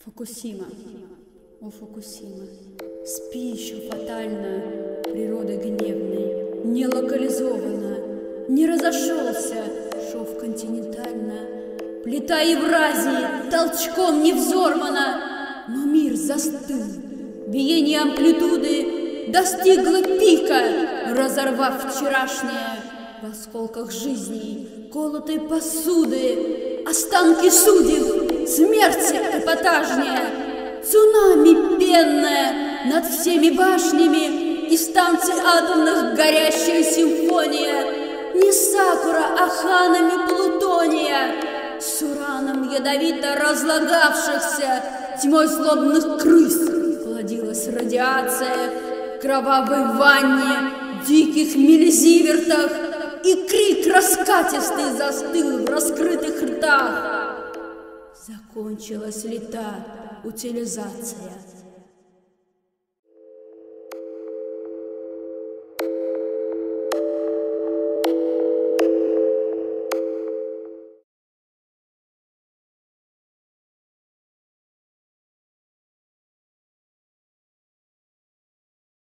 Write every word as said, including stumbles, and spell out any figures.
Фукусима, о Фукусима, спи еще фатально, природа гневной, не локализована, не разошелся шов континентально, плита Евразии толчком не взорвана, но мир застыл, биение амплитуды достигло пика, разорвав вчерашнее в осколках жизней, колотой посуды, останки судеб, смерти эпатажнее, цунами пенное над всеми башнями, из станций атомных горящая симфония, не сакура, а ханами плутония, с ураном ядовито разлагавшихся, тьмой злобных крыс плодилась радиация, в кровавой ванне, диких миллизивертах, и крик раскатистый застыл в раскрытых ртах. Закончилась ли та утилизация?